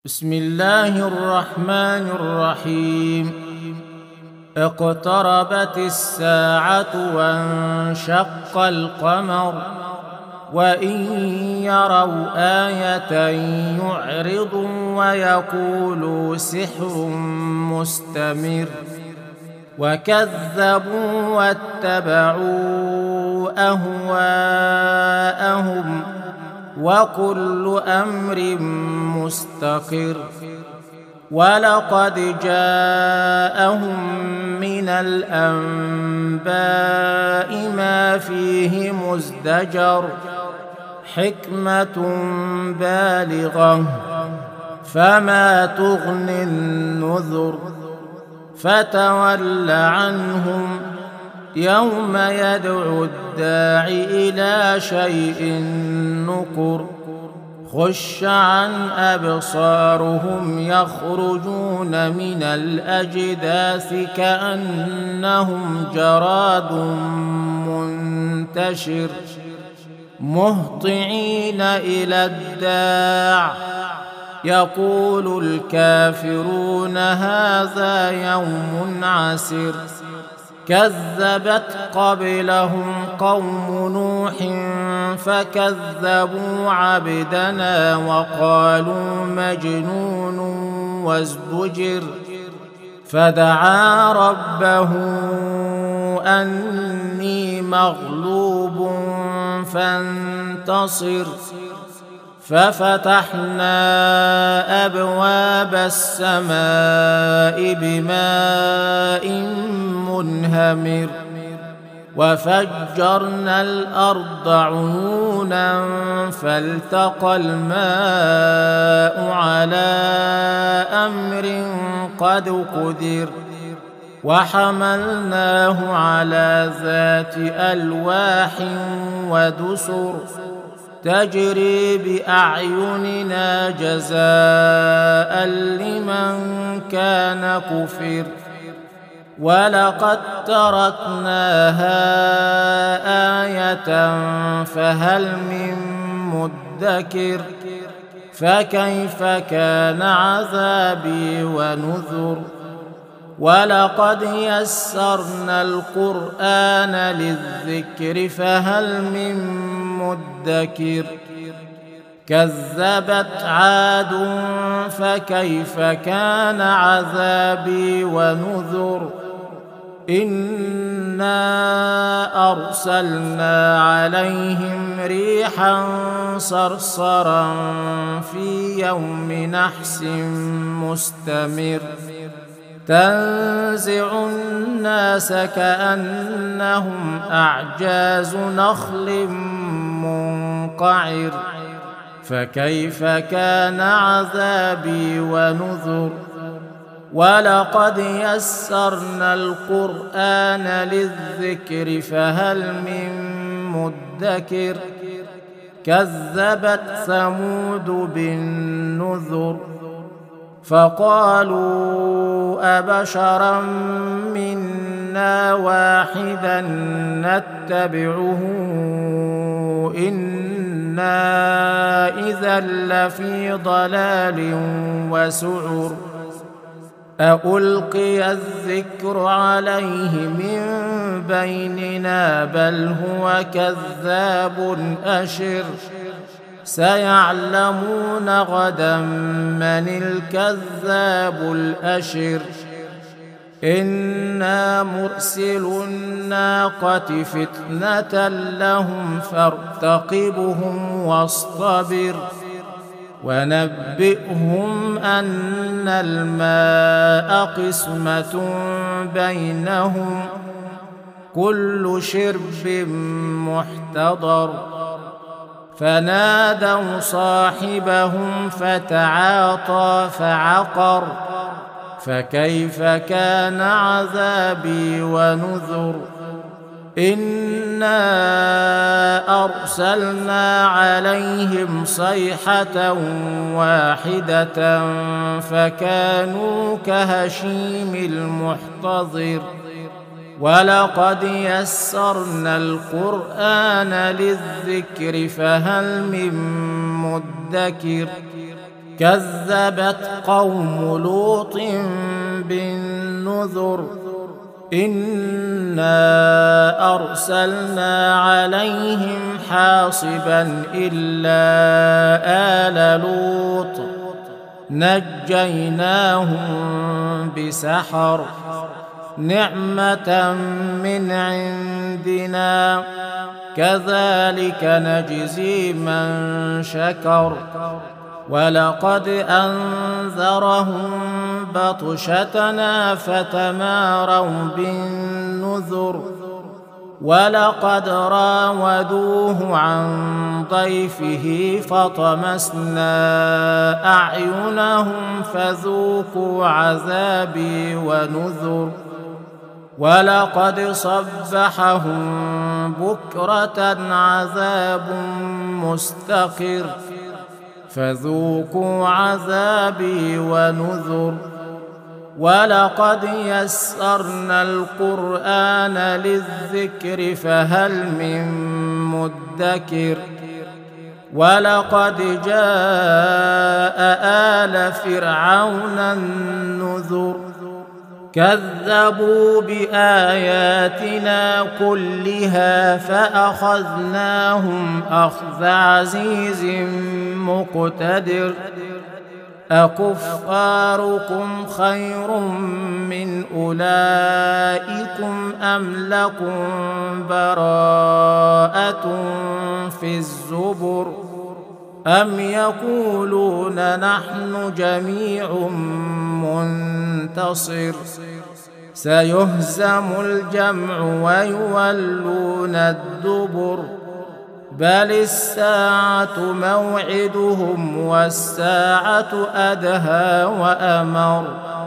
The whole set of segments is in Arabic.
بسم الله الرحمن الرحيم. اقتربت الساعة وانشق القمر وإن يروا آية يعرضوا ويقولوا سحر مستمر وكذبوا واتبعوا أهواءهم وكل أمر مستقر. ولقد جاءهم من الأنباء ما فيه مزدجر حكمة بالغة فما تغني النذر. فتول عنهم يوم يدعو الداع إلى شيء نكر. خش عن أبصارهم يخرجون من الأجداث كأنهم جراد منتشر مهطعين إلى الداع يقول الكافرون هذا يوم عسر. كذبت قبلهم قوم نوح فكذبوا عبدنا وقالوا مجنون وازدجر. فدعا ربه أني مغلوب فانتصر. ففتحنا أبواب السماء بماء منهمر وفجرنا الأرض عيونا فالتقى الماء على أمر قد قدر. وحملناه على ذات ألواح ودسر تجري بأعيننا جزاء لمن كان كفر. ولقد تركناها آية فهل من مدكر. فكيف كان عذابي ونذر. ولقد يسرنا القرآن للذكر فهل من مدكر. كذبت عاد فكيف كان عذابي ونذر. إنا أرسلنا عليهم ريحا صرصرا في يوم نحس مستمر تنزع الناس كأنهم أعجاز نخل منقعر. فكيف كان عذابي ونذر. ولقد يسرنا القرآن للذكر فهل من مدكر. كذبت ثمود بالنذر فقالوا أبشرا منا واحدا نتبعه إنا إذا لفي ضلال وسعر. ألقي الذكر عليه من بيننا بل هو كذاب أشر. سيعلمون غدا من الكذاب الأشر. إنا مرسل الناقة فتنة لهم فارتقبهم واصطبر. ونبئهم أن الماء قسمة بينهم كل شرب محتضر. فنادوا صاحبهم فتعاطى فعقر. فكيف كان عذابي ونذر. إنا أرسلنا عليهم صيحة واحدة فكانوا كهشيم المحتضر. ولقد يسرنا القرآن للذكر فهل من مدكر كذبت قوم لوط بالنذر إنا أرسلنا عليهم حاصبا إلا آل لوط نجيناهم بسحر نعمة من عندنا كذلك نجزي من شكر ولقد أنذرهم بطشتنا فتماروا بالنذر ولقد راودوه عن ضيفه فطمسنا أعينهم فذوقوا عذابي ونذر ولقد صبحهم بكرة عذاب مستقر فذوقوا عذابي ونذر ولقد يسرنا القرآن للذكر فهل من مدكر ولقد جاء آل فرعون النذر كذبوا بآياتنا كلها فأخذناهم أخذ عزيز مقتدر أكفاركم خير من أولئكم أم لكم براءة في الزبر أم يقولون نحن جميع منتصر سيهزم الجمع ويولون الدبر بل الساعة موعدهم والساعة أدهى وأمر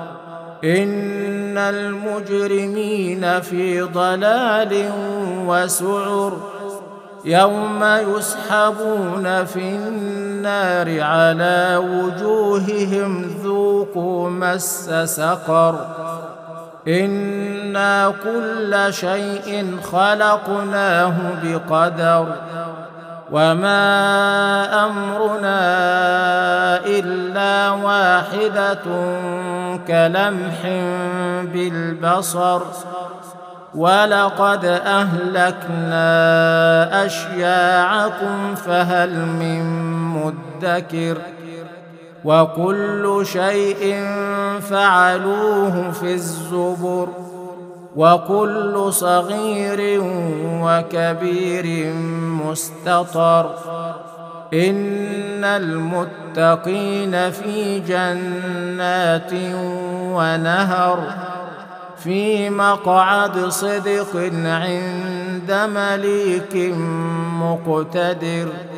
إن المجرمين في ضلال وسعر يوم يسحبون في النار على وجوههم ذوقوا مس سقر إنا كل شيء خلقناه بقدر وما أمرنا إلا واحدة كلمح بالبصر ولقد أهلكنا أشياعكم فهل من مدكر وكل شيء فعلوه في الزبر وكل صغير وكبير مستطر إن المتقين في جنات ونهر في مقعد صدق عند مليك مقتدر